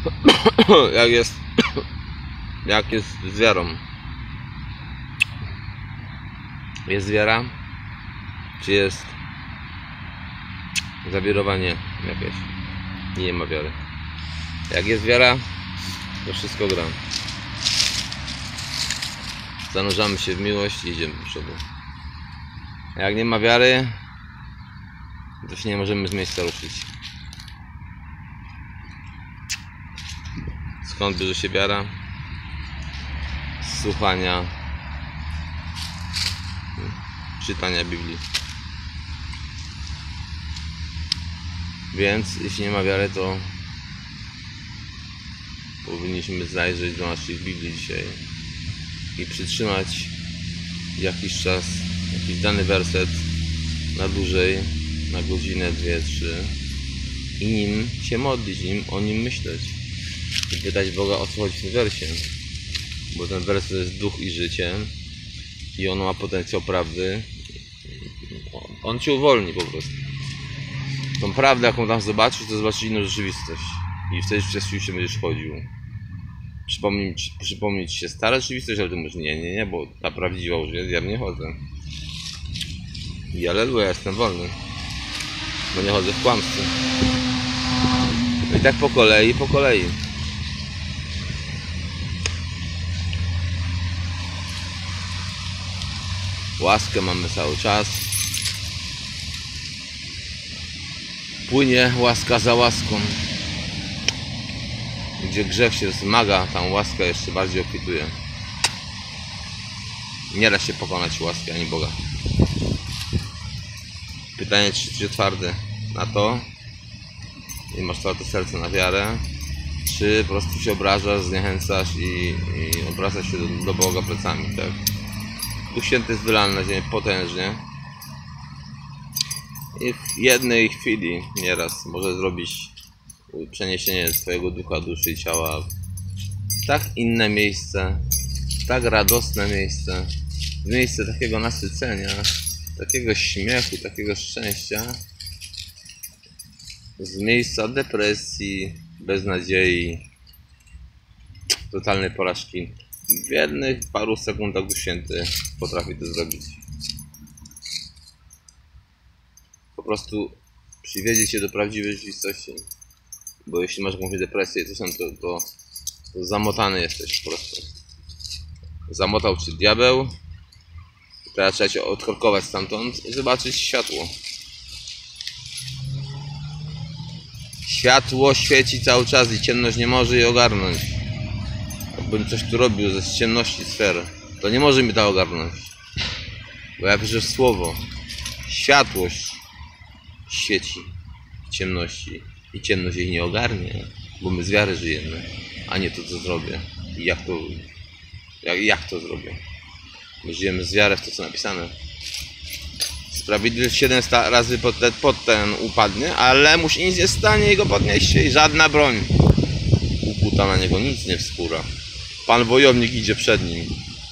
jak jest z wiarą? Jest wiara? Czy jest zawirowanie jakieś? Nie ma wiary. Jak jest wiara, to wszystko gra. Zanurzamy się w miłość i idziemy do przodu. A jak nie ma wiary, to się nie możemy z miejsca ruszyć. Skąd bierze się wiara? Z słuchania, czytania Biblii. Więc jeśli nie ma wiary, to powinniśmy zajrzeć do naszych Biblii dzisiaj i przytrzymać jakiś czas, jakiś dany werset na dłużej, na godzinę, 2, 3 i nim się modlić, o nim myśleć i pytać Boga, o co chodzi w tym wersie, bo ten werset to jest duch i życie i on ma potencjał prawdy. On cię uwolni po prostu. Tą prawdę, jaką tam zobaczysz, to zobaczysz inną rzeczywistość i wtedy przez się będziesz chodził. Przypomnieć się stara rzeczywistość, ale ty mówisz nie, bo ta prawdziwa już jest, ja w nie chodzę. I aleluja, jestem wolny, bo nie chodzę w kłamstwie. No i tak po kolei. Łaskę mamy cały czas. Płynie łaska za łaską. Gdzie grzech się wzmaga, tam łaska jeszcze bardziej obfituje. Nie da się pokonać łaski ani Boga. Pytanie, czy jesteś twardy na to i masz twarde serce na wiarę, czy po prostu się obrażasz, zniechęcasz i obracasz się do Boga plecami, tak? Duch Święty jest wylany na ziemię potężnie i w jednej chwili nieraz może zrobić przeniesienie swojego ducha, duszy i ciała w tak inne miejsce, w tak radosne miejsce, w miejsce takiego nasycenia, takiego śmiechu, takiego szczęścia, z miejsca depresji, beznadziei, totalnej porażki. W jednych paru sekundach Duch Święty potrafi to zrobić. Po prostu przywiezie cię do prawdziwej rzeczywistości. Bo jeśli masz jakąś depresję, to zamotany jesteś po prostu. Zamotał cię diabeł. Teraz trzeba cię odkorkować stamtąd i zobaczyć światło. Światło świeci cały czas i ciemność nie może jej ogarnąć. Jakbym coś tu robił ze ciemności sfer, to nie może mi to ogarnąć. Bo ja wierzę w słowo. Światłość świeci w ciemności i ciemność jej nie ogarnie, bo my z wiary żyjemy, a nie to, co zrobię. I jak to zrobię? My żyjemy z wiary w to, co napisane. Sprawiedliwy 700 razy pod ten upadnie, ale mu się nic nie stanie i go podniesie i żadna broń ukuta na niego nic nie wskóra. Pan wojownik idzie przed nim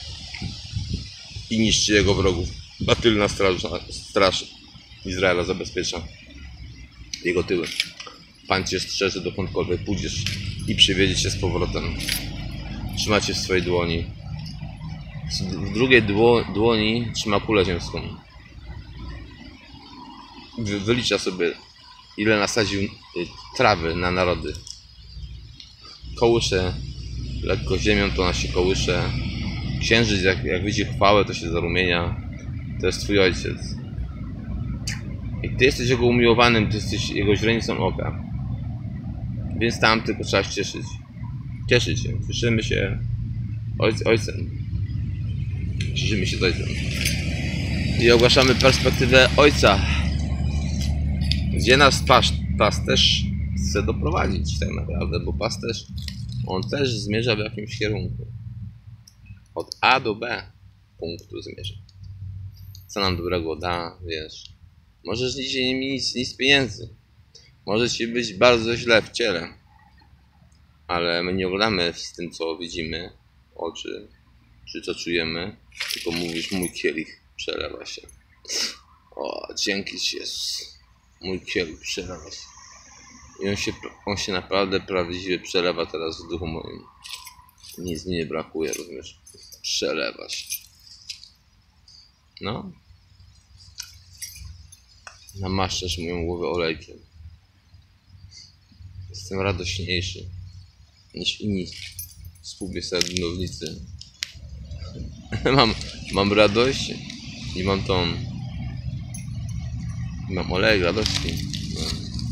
i niszczy jego wrogów, a tylna straż Izraela zabezpiecza jego tyły. Pan cię strzeże, dokądkolwiek pójdziesz i przywiezie cię z powrotem. Trzyma cię w swojej dłoni. W drugiej dłoni trzyma kulę ziemską. Wylicza sobie, ile nasadził trawy na narody. Kołysze lekko ziemią, to ona się kołysze. Księżyc, jak widzi chwałę, to się zarumienia. To jest twój ojciec. I ty jesteś jego umiłowanym, ty jesteś jego źrenicą oka. Więc tam tylko trzeba się cieszyć. Cieszyć się. Cieszymy się ojcem. Cieszymy się z ojcem. I ogłaszamy perspektywę ojca. Gdzie nas pasterz chce doprowadzić tak naprawdę, bo pasterz on też zmierza w jakimś kierunku. Od A do B punktu zmierza. Co nam dobrego da, wiesz. Możesz dzisiaj nie mieć nic pieniędzy. Może ci być bardzo źle w ciele. Ale my nie oglądamy z tym, co widzimy, oczy, czy co czujemy, tylko mówisz, mój kielich przelewa się. O, dzięki Ci, Jezus. Mój kielich przelewa się. I on się naprawdę prawdziwie przelewa teraz w duchu moim. Nic mi nie brakuje, rozumiesz? Przelewa się. No. Namaszczasz moją głowę olejkiem. Jestem radośniejszy niż inni współbiesiadnicy. mam radość i mam tą... Mam olej radości. No.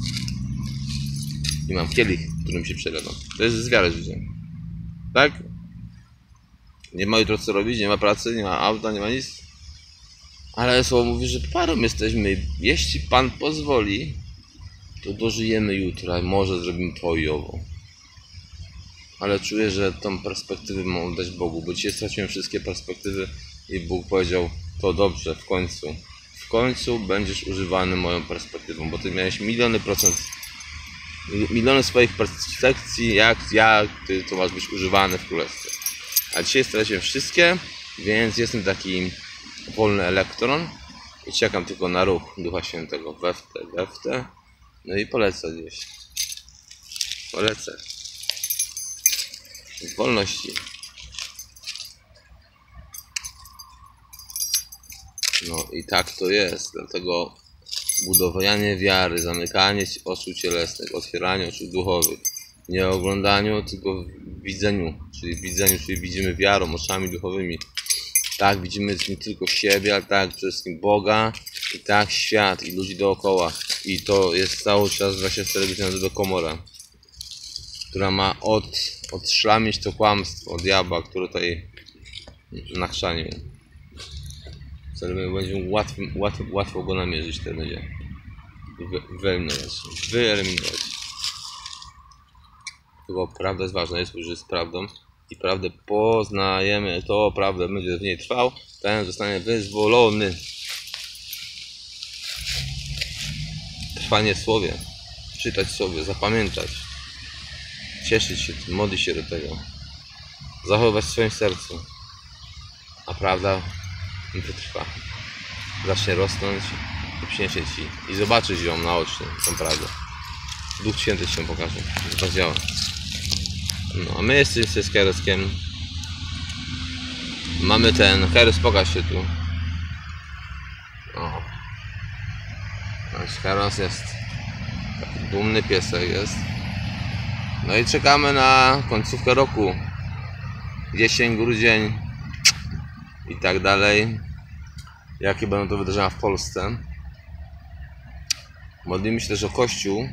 I mam kielich, którym się przelewam. To jest z wiary życia. Tak? Nie ma jutro co robić, nie ma pracy, nie ma auta, nie ma nic. Ale słowo mówi, że parą jesteśmy. Jeśli Pan pozwoli, to dożyjemy jutra. Może zrobimy to i owo. Ale czuję, że tą perspektywę mam dać Bogu, bo dzisiaj straciłem wszystkie perspektywy i Bóg powiedział, to dobrze, w końcu będziesz używany moją perspektywą, bo ty miałeś miliony swoich perspektyw, jak ty to masz być używany w królestwie. A dzisiaj straciłem wszystkie, więc jestem taki wolny elektron i czekam tylko na ruch Ducha Świętego, we w te, no i polecę gdzieś. Polecę. W wolności. No i tak to jest, dlatego budowanie wiary, zamykanie oczu cielesnych, otwieranie oczu duchowych, nie oglądaniu, tylko w widzeniu, czyli widzimy wiarą, oczami duchowymi. Tak, widzimy nie tylko siebie, ale tak przede wszystkim Boga i tak świat i ludzi dookoła. I to jest cały czas 24 godziny do komora, która ma odszlamić to kłamstwo diabła, które tutaj nachrzanił. Będzie łatwo go namierzyć, to będzie wyeliminować. Tylko prawda jest ważna, jest już z prawdą i prawdę poznajemy, to prawda będzie w niej trwał, ten zostanie wyzwolony. Trwanie w słowie, czytać sobie, zapamiętać, cieszyć się, modlić się do tego, zachowywać w swoim sercu, a prawda wytrwa. Zacznie rosnąć i przyniesie ci i zobaczysz ją naocznie, tą prawdę. Duch Święty się pokaże, że to działa. No, a my jesteśmy z Kairoskiem. Mamy ten Kairos, pokaż się tu. O. Kairos jest taki dumny piesek jest. No i czekamy na końcówkę roku. Jesień, grudzień i tak dalej. Jakie będą to wydarzenia w Polsce. Modlimy się też o Kościół,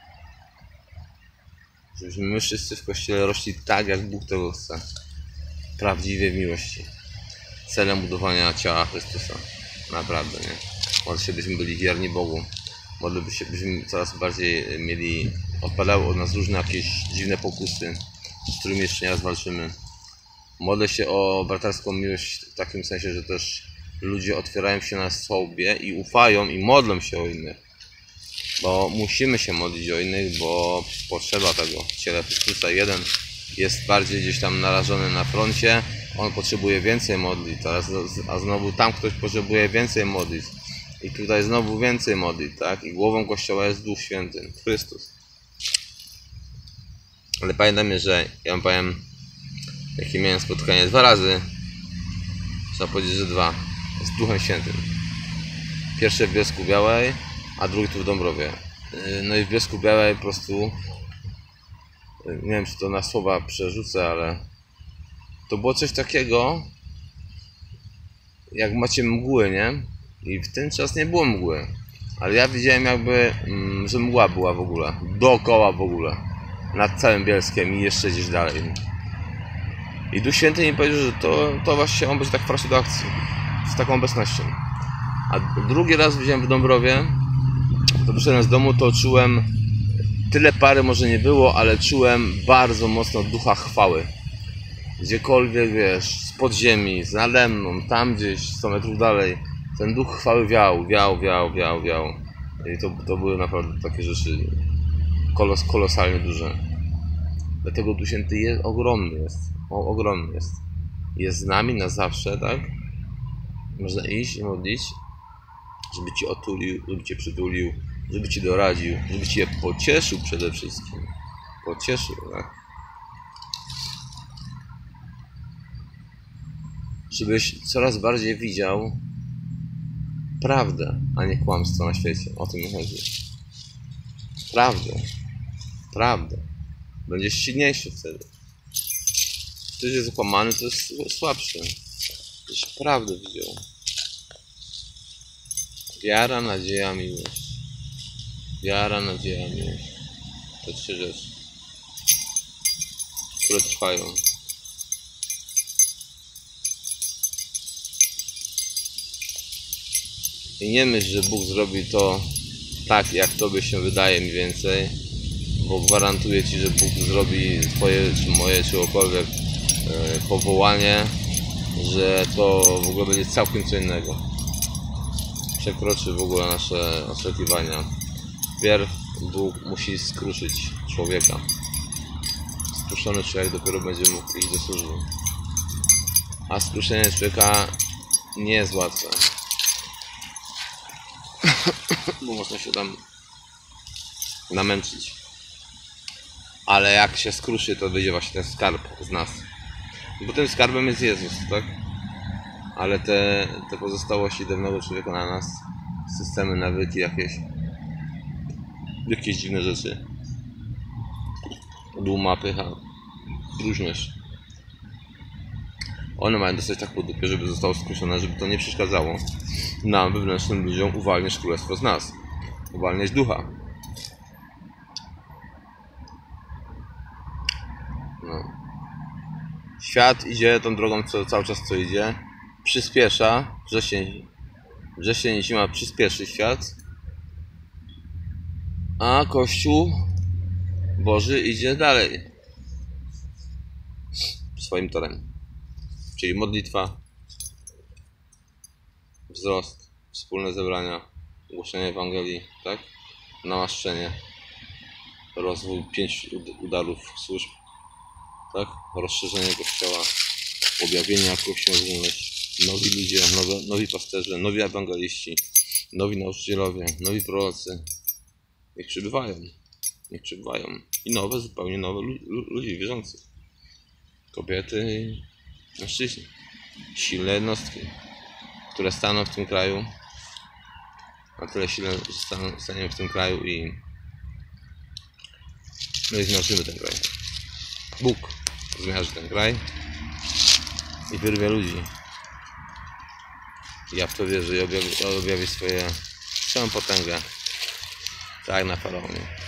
żebyśmy my wszyscy w Kościele rośli tak, jak Bóg tego chce. Prawdziwie w miłości. Celem budowania ciała Chrystusa. Naprawdę, nie? Modlę się, byśmy byli wierni Bogu. Modlę się, byśmy coraz bardziej odpadały od nas różne jakieś dziwne pokusy, z którymi jeszcze nie raz walczymy. Modlę się o bratarską miłość w takim sensie, że też ludzie otwierają się na sobie i ufają i modlą się o innych. Bo musimy się modlić o innych, bo potrzeba tego w ciele Chrystusa. Jeden jest bardziej gdzieś tam narażony na froncie, on potrzebuje więcej modlitw, a znowu tam ktoś potrzebuje więcej modlitw. I tutaj znowu więcej modlitw, tak? I głową Kościoła jest Duch Święty, Chrystus. Ale pamiętam, że ja wam powiem, jakie miałem spotkanie 2 razy, trzeba powiedzieć, że 2, z Duchem Świętym. Pierwsze w Bielsku-Białej, a drugi tu w Dąbrowie. No i w Bielsku-Białej po prostu, nie wiem, czy to na słowa przerzucę, ale to było coś takiego, jak macie mgły, nie? I w ten czas nie było mgły, ale ja widziałem jakby, że mgła była w ogóle, dookoła w ogóle, nad całym Bielskiem i jeszcze gdzieś dalej. I Duch Święty mi powiedział, że to właśnie on będzie tak wpraszał do akcji, z taką obecnością. A drugi raz widziałem w Dąbrowie, to wyszedłem z domu, to czułem, tyle pary może nie było, ale czułem bardzo mocno ducha chwały. Gdziekolwiek, wiesz, z podziemi, nade mną, tam gdzieś 100 metrów dalej, ten duch chwały wiał. I to były naprawdę takie rzeczy kolosalnie duże. Dlatego Duch Święty jest ogromny, ogromny jest. Jest z nami na zawsze, tak? Można iść i modlić, żeby Cię otulił, żeby Cię przytulił, żeby ci doradził, żeby cię pocieszył przede wszystkim. Pocieszył, tak? Żebyś coraz bardziej widział prawdę, a nie kłamstwo na świecie. O tym mi chodzi. Prawdę. Prawdę. Będziesz silniejszy wtedy. Ktoś jest okłamany, to jest słabszy. Ktoś prawdę widział. Wiara, nadzieja, miłość. Wiara, nadzieja, miłość. To 3 rzeczy, które trwają. I nie myśl, że Bóg zrobi to tak, jak tobie się wydaje mniej więcej, bo gwarantuję ci, że Bóg zrobi twoje, czy moje, czy kogokolwiek powołanie, że to w ogóle będzie całkiem co innego. Przekroczy w ogóle nasze oczekiwania. Wpierw Bóg musi skruszyć człowieka. Skruszony człowiek dopiero będzie mógł iść do służby. A skruszenie człowieka nie jest łatwe. Bo można się tam namęczyć. Ale jak się skruszy, to wyjdzie właśnie ten skarb z nas. Bo tym skarbem jest Jezus, tak? Ale te pozostałości dawnego człowieka na nas, systemy, nawyki, jakieś dziwne rzeczy, duma, pycha, próżność, one mają dostać tak po dupie, żeby zostało skruszone, żeby to nie przeszkadzało nam, wewnętrznym ludziom, uwalniać królestwo z nas, uwalniać ducha. No. Świat idzie tą drogą, cały czas co idzie, przyspiesza, wrzesień i zima przyspieszy świat, a Kościół Boży idzie dalej swoim torem, czyli modlitwa, wzrost, wspólne zebrania, głoszenie Ewangelii, tak? Namaszczenie, rozwój 5 udarów służb, tak? Rozszerzenie Kościoła, objawienia Kościołowość, nowi ludzie, nowi pasterze, nowi ewangeliści, nowi nauczycielowie, nowi prorocy. Niech przybywają. I zupełnie nowe ludzie wierzących. Kobiety i mężczyźni. Silne jednostki, które staną w tym kraju. Na tyle silne, że staniemy w tym kraju i zmiażdżymy ten kraj. Bóg zmiażdży ten kraj i wyrwie ludzi. Ja w to wierzę i objawi swoją potęgę. Tak jak na Faraonie.